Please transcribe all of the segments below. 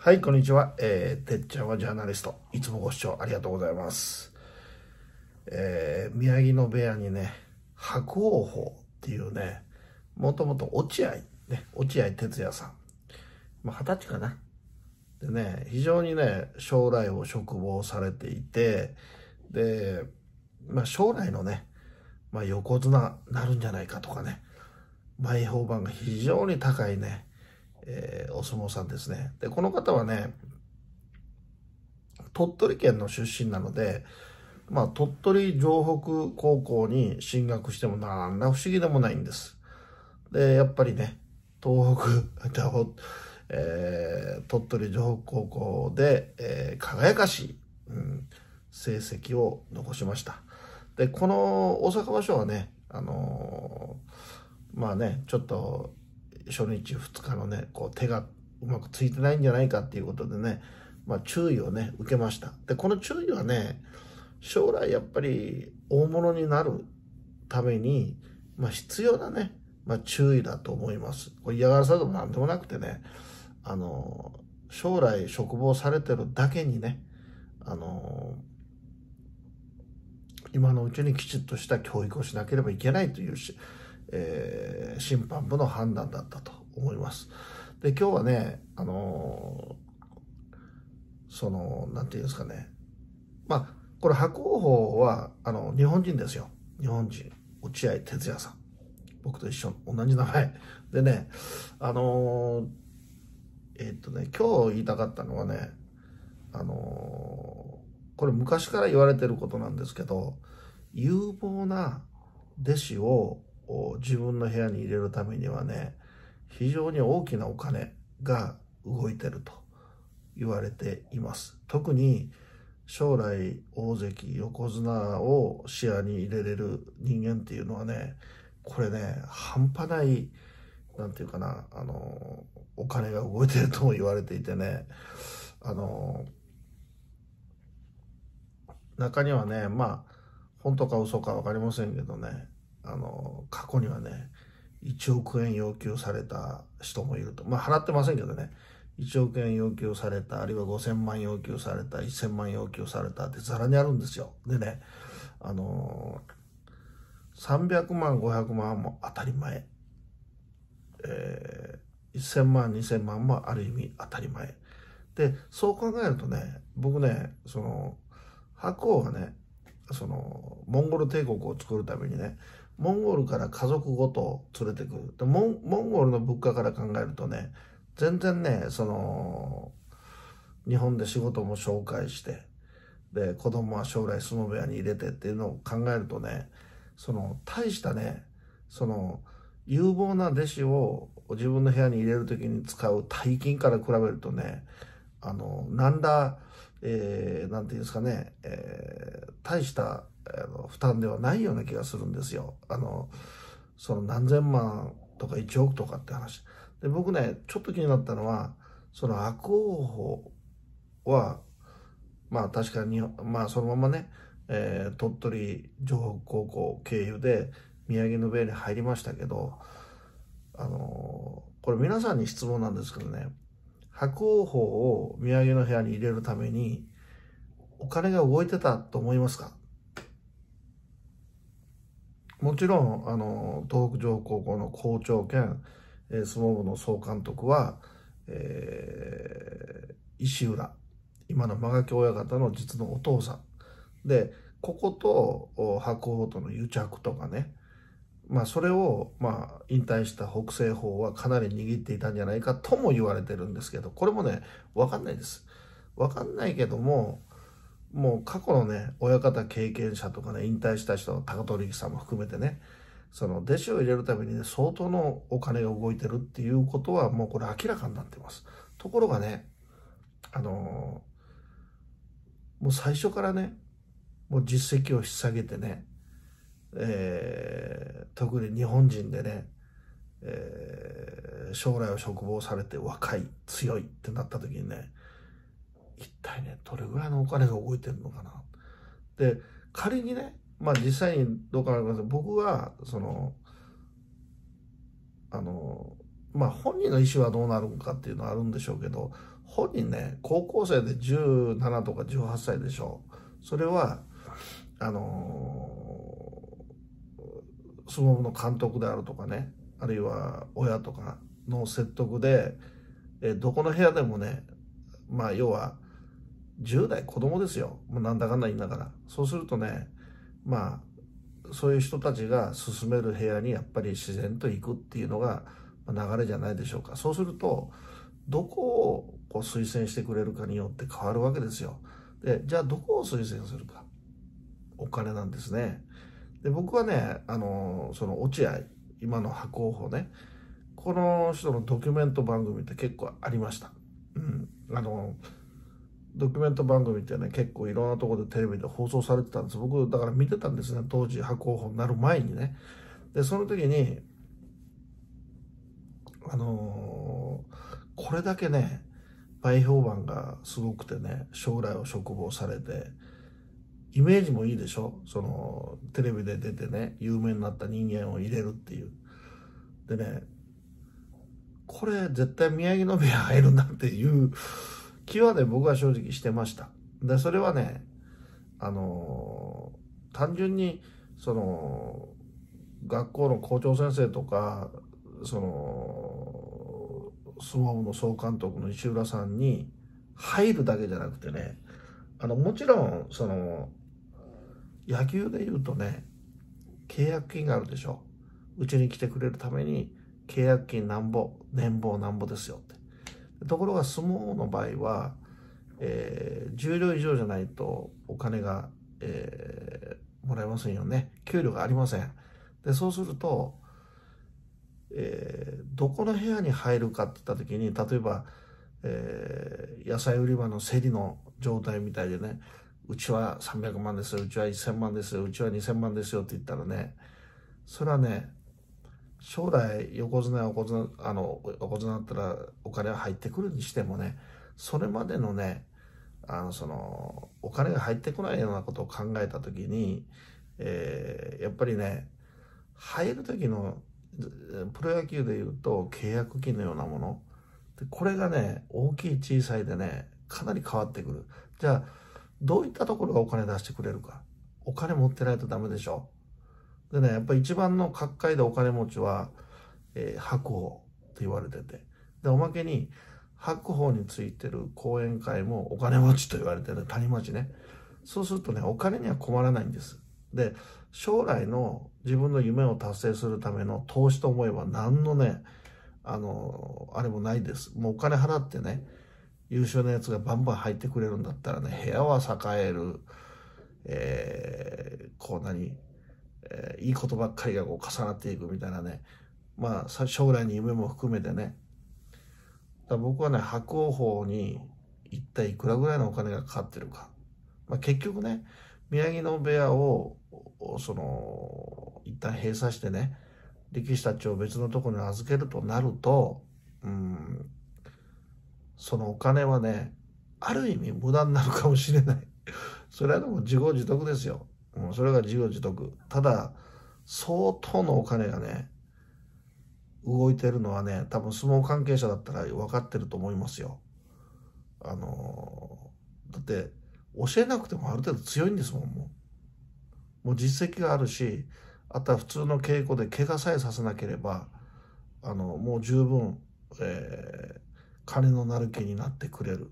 はい、こんにちは。てっちゃんはジャーナリスト。いつもご視聴ありがとうございます。宮城野部屋にね、伯桜鵬っていうね、もともと落合哲也さん。20歳かな。でね、非常にね、将来を嘱望されていて、で、将来のね、横綱なるんじゃないかとかね、前評判が非常に高いね、お相撲さんですね。で、この方はね、鳥取県の出身なので、鳥取城北高校に進学してもなんら不思議でもないんです。で、やっぱりね、東北、鳥取城北高校で、輝かしい、成績を残しました。で、この大阪場所はね、ちょっと初日2日のね、手がうまくついてないんじゃないかっていうことでね、注意をね、受けました。で、この注意はね、将来やっぱり大物になるために、必要なね、注意だと思います。これ嫌がらせでもなんでもなくてね、将来嘱望されてるだけにね、今のうちにきちっとした教育をしなければいけないという審判部の判断だったと思います。で、今日はね、なんていうんですかね。これ、伯桜鵬は、日本人ですよ。日本人。落合哲也さん。僕と一緒、同じ名前。でね、今日言いたかったのはね、これ昔から言われてることなんですけど、有望な弟子を自分の部屋に入れるためにはね、非常に大きなお金が動いてると言われています。特に将来大関横綱を視野に入れれる人間っていうのはね、これね、半端ない、なんていうかな、お金が動いてるとも言われていてね、中にはね、本当か嘘か分かりませんけどね、過去にはね、1億円要求された人もいると。払ってませんけどね、1億円要求された、あるいは5000万要求された、1000万要求されたってざらにあるんですよ。でね、300万、500万も当たり前。1000万、2000万もある意味当たり前。で、そう考えるとね、僕ね、白鵬がね、モンゴル帝国を作るためにね、モンゴルから家族ごと連れてくる。でモンゴルの物価から考えるとね、全然ね、日本で仕事も紹介して、で、子供は将来相撲部屋に入れてっていうのを考えるとね、大したね、有望な弟子を自分の部屋に入れるときに使う大金から比べるとね、なんだ、なんていうんですかね、大した負担ではないような気がするんですよ。何千万とか1億とかって話。で、僕ね、ちょっと気になったのは、伯桜鵬は、確かに、そのままね、鳥取城北高校経由で宮城野部屋に入りましたけど、これ皆さんに質問なんですけどね、伯桜鵬を宮城の部屋に入れるためにお金が動いてたと思いますか？もちろん東北城北高校の校長兼相撲部の総監督は、石浦、今の間垣親方の実のお父さんで、ここと白鵬との癒着とかね、それを引退した北青鵬はかなり握っていたんじゃないかとも言われてるんですけど、これもね、分かんないです。分かんないけども、もう過去のね、親方経験者とかね、引退した人、高取さんも含めてね、弟子を入れるためにね、相当のお金が動いてるっていうことは、もうこれ明らかになってます。ところがね、もう最初からね、もう実績を引っ提げてね、特に日本人でね、将来を嘱望されて若い、強いってなった時にね、一体ね、どれぐらいのお金が動いてるのかな。で、仮にね、実際にどうかわかりません。僕は、本人の意思はどうなるのかっていうのはあるんでしょうけど、 本人ね、高校生で17とか18歳でしょ。それは、相撲部の監督であるとかね、あるいは親とかの説得で、どこの部屋でもね、まあ要は10代子供ですよ。もうなんだかんだ言いながら。そうするとね、まあそういう人たちが進める部屋にやっぱり自然と行くっていうのが流れじゃないでしょうか。そうすると、どこをこう推薦してくれるかによって変わるわけですよ。で、じゃあどこを推薦するか。お金なんですね。で、僕はね、その落合、今の伯桜鵬ね、この人のドキュメント番組って結構ありました。うん。ドキュメント番組ってね、結構いろんなところでテレビで放送されてたんです。僕、だから見てたんですね。当時、伯桜鵬になる前にね。で、その時に、これだけね、前評判がすごくてね、将来を嘱望されて、イメージもいいでしょ。その、テレビで出てね、有名になった人間を入れるっていう。でね、これ絶対宮城野部屋入るなっていう気はね、僕は正直してました。で、それはね、単純に、その、学校の校長先生とか、その、相撲部の総監督の石浦さんに入るだけじゃなくてね、もちろん、その、野球で言うとね、契約金があるでしょ。うちに来てくれるために、契約金なんぼ、年俸なんぼですよって。ところが相撲の場合は、重量以上じゃないとお金が、もらえませんよね。給料がありません。で、そうすると、どこの部屋に入るかって言った時に、例えば、野菜売り場の競りの状態みたいでね、うちは300万ですよ、うちは1000万ですよ、うちは2000万ですよって言ったらね、それはね、将来横綱や横綱だったらお金が入ってくるにしてもね、それまでのね、そのお金が入ってこないようなことを考えた時に、やっぱりね、入る時のプロ野球でいうと契約金のようなもので、これがね、大きい小さいでね、かなり変わってくる。じゃあどういったところがお金出してくれるか。お金持ってないとダメでしょ。でね、やっぱり一番の角界でお金持ちは、白鵬って言われてて、でおまけに白鵬についてる講演会もお金持ちと言われてる谷町ね。そうするとね、お金には困らないんです。で、将来の自分の夢を達成するための投資と思えば何のね、あれもないです。もうお金払ってね、優秀なやつがバンバン入ってくれるんだったらね、部屋は栄える、こういいことばっかりがこう重なっていくみたいなね、まあ将来に夢も含めてね、だ僕はね、白鵬鵬に一体いくらぐらいのお金がかかってるか、まあ、結局ね、宮城野部屋をその一旦閉鎖してね、力士たちを別のところに預けるとなると、そのお金はね、ある意味無駄になるかもしれない。それはでも自業自得ですよ。それが自業自得。ただ、相当のお金がね、動いてるのはね、多分相撲関係者だったら分かってると思いますよ。だって、教えなくてもある程度強いんですもん、もう実績があるし、あとは普通の稽古で怪我さえさせなければ、もう十分、金のなる木になってくれる。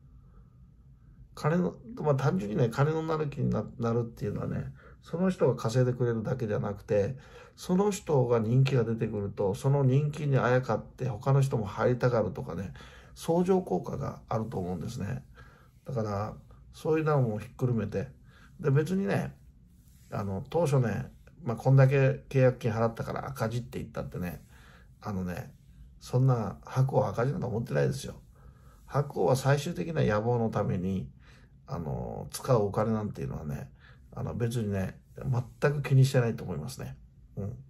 まあ単純にね、金のなる木になるっていうのはね、その人が稼いでくれるだけじゃなくて、その人が人気が出てくると、その人気にあやかって他の人も入りたがるとかね、相乗効果があると思うんですね。だから、そういうのもひっくるめて、で、別にね、当初ね、まあ、こんだけ契約金払ったから赤字って言ったってね、そんな白鵬赤字なんて思ってないですよ。白鵬は最終的な野望のために、使うお金なんていうのはね、別にね、全く気にしてないと思いますね。うん。